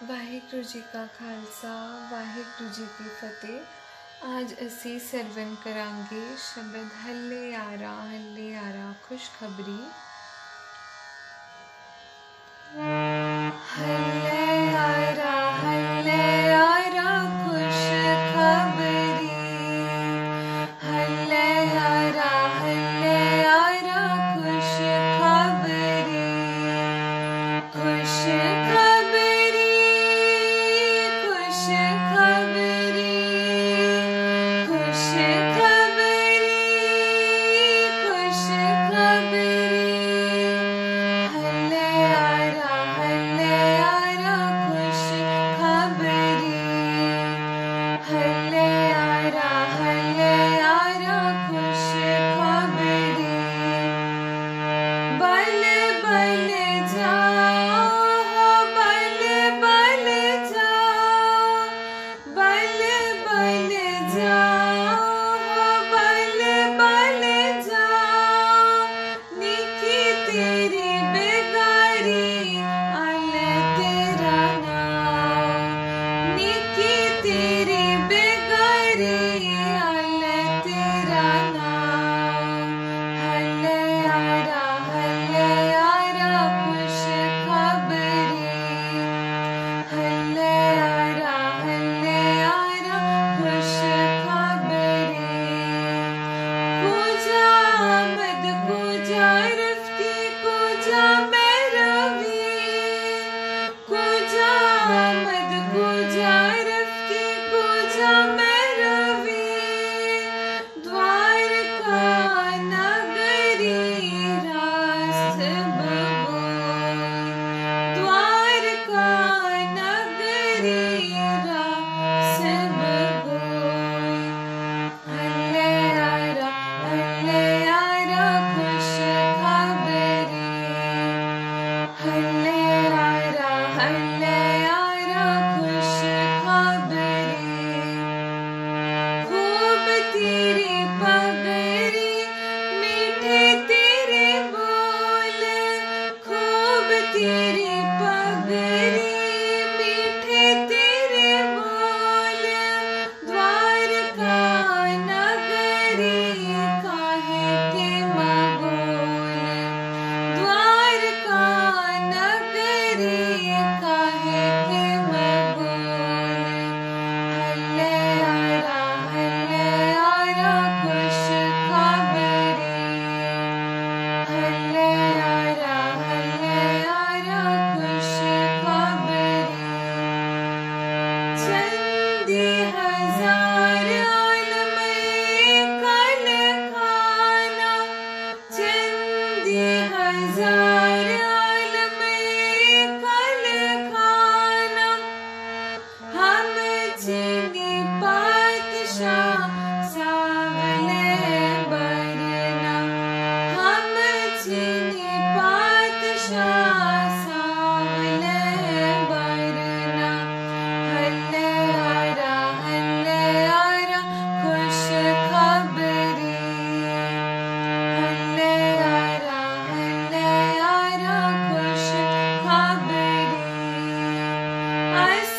वाहेगुरु जी का खालसा वाहेगुरु जी की फतेह। आज असी सरवन करांगे शबद हले यारा हले यारा खुशखबरी। हले यारा हले यारा खुशखबरी, हले यारा हले यारा खुशखबरी, खुशखबरी खुशखबरी खुशखबरी खुशखबरी। हले यारा खुशखबरी, हले यारा खुशखबरी। बल बल जाओ बल बल जाओ, बल बल जाओ बल बल जाओ। निकी तेरी बेगारी अल तेरा नाम, निकी तेरी बेगारी अल तेरा नाम। हले यारा खुशखबरी, हले यारा खुशखबरी। कुजा आमद कुजा रफ्ती कुजा मैरवी, कुजा आमद कुजा रफ्ती कुजा मैरवी। द्वारका नगरी रास बबोई, द्वारका नगरी रास बबोई। हले यारा खुशखबरी, हले यारा खुशखबरी। खूब तेरी पगरी मीठे तेरे बोल, खूब तेरी पगरी मीठे तेरे बोल। द्वारका नगरी काहे के मगोल, द्वारका नगरी काहे के मगोल। हले यारा खुशखबरी, हले यारा खुशखबरी। चंदी हजार आलम कल खाना, चंदी हजार आलम कल खाना। हम चीनी पातशाह सावले बरना, हम चीनी पातशाह सावले बरना। हले यारा खुशखबरी, हले यारा खुशखबरी।